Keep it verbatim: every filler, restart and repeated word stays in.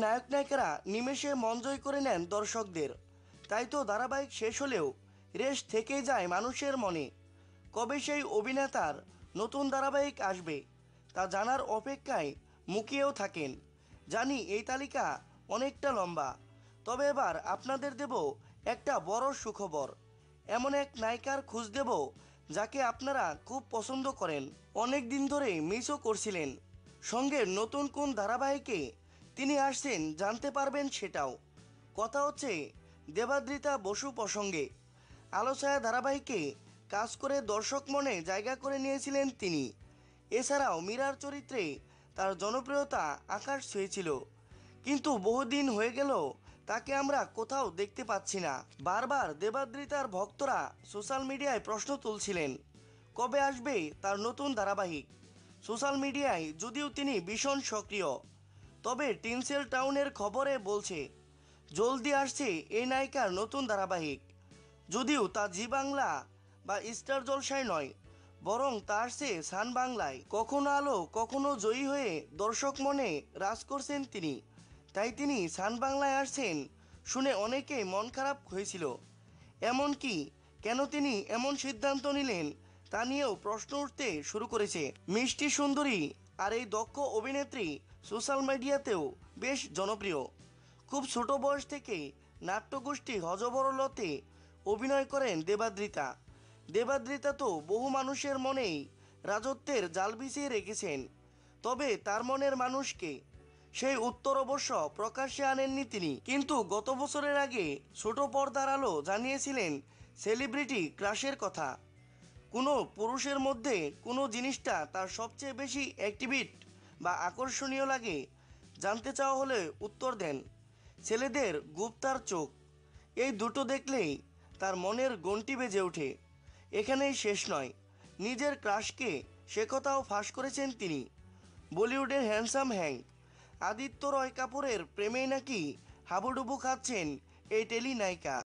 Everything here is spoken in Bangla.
নায়ক নায়িকারা নিমেষে মন জয় করে নেন দর্শকদের। তাই তো ধারাবাহিক শেষ হলেও রেশ থেকেই যায় মানুষের মনে। কবে সেই অভিনেতার নতুন ধারাবাহিক আসবে তা জানার অপেক্ষায় মুখিয়েও থাকেন। জানি এই তালিকা অনেকটা লম্বা, তবে এবার আপনাদের দেব একটা বড় সুখবর। এমন এক নায়িকার খোঁজ দেব যাকে আপনারা খুব পছন্দ করেন, অনেক দিন ধরে মিসও করছিলেন। সঙ্গে নতুন কোন ধারাবাহিকে তিনি আসছেন জানতে পারবেন সেটাও। কথা হচ্ছে দেবাদ্রিতা বসু প্রসঙ্গে। আলো ছায়া ধারাবাহিকে কাজ করে দর্শক মনে জায়গা করে নিয়েছিলেন তিনি। এছাড়াও মীরার চরিত্রে তার জনপ্রিয়তা আকাশ ছুঁয়েছিল, কিন্তু বহুদিন হয়ে গেল তাকে আমরা কোথাও দেখতে পাচ্ছি না। বারবার দেবাদ্রিতার ভক্তরা সোশ্যাল মিডিয়ায় প্রশ্ন তুলছিলেন কবে আসবে তার নতুন ধারাবাহিক। সোশ্যাল মিডিয়ায় যদিও তিনি ভীষণ সক্রিয়, তবে টিনসেল টাউনের খবরে বলছে জলদি আসছে এই নায়িকার নতুন ধারাবাহিক। যদিও তা জি বাংলা বা স্টার জলসায় নয়, বরং তা আসছে সান বাংলায়। কখনো আলো কখনো জয়ী হয়ে দর্শক মনে রাজ করছেন তিনি। তাই তিনি সান বাংলায় আসছেন শুনে অনেকেই মন খারাপ হয়েছিল। এমনকি কেন তিনি এমন সিদ্ধান্ত নিলেন তা নিয়েও প্রশ্ন উঠতে শুরু করেছে। মিষ্টি সুন্দরী আর এই দক্ষ অভিনেত্রী সোশ্যাল মিডিয়াতেও বেশ জনপ্রিয়। খুব ছোট বয়স থেকে নাট্যগোষ্ঠী হজবরলতে অভিনয় করেন দেবাদ্রিতা। দেবাদ্রিতা তো বহু মানুষের মনেই রাজত্বের জাল বিছিয়ে রেখেছেন। তবে তার মনের মানুষকে সেই উত্তর অবশ্য প্রকাশ্যে আনেননি তিনি। কিন্তু গত বছরের আগে ছোট পর্দার আলো জানিয়েছিলেন সেলিব্রিটি ক্রাশের কথা। কোনো পুরুষের মধ্যে কোনো জিনিসটা তার সবচেয়ে বেশি অ্যাক্টিভিট বা আকর্ষণীয় লাগে জানতে চাওয়া হলে উত্তর দেন ছেলেদের গুপ্তার চোখ। এই দুটো দেখলেই তার মনের গন্টি বেজে ওঠে। এখানেই শেষ নয়, নিজের ক্রাশকে সে কথাও ফাঁস করেছেন তিনি। বলিউডের হ্যান্ডসাম হ্যাং আদিত্য রয় কাপুরের প্রেমেই নাকি হাবুডুবু খাচ্ছেন এই টেলি নায়িকা।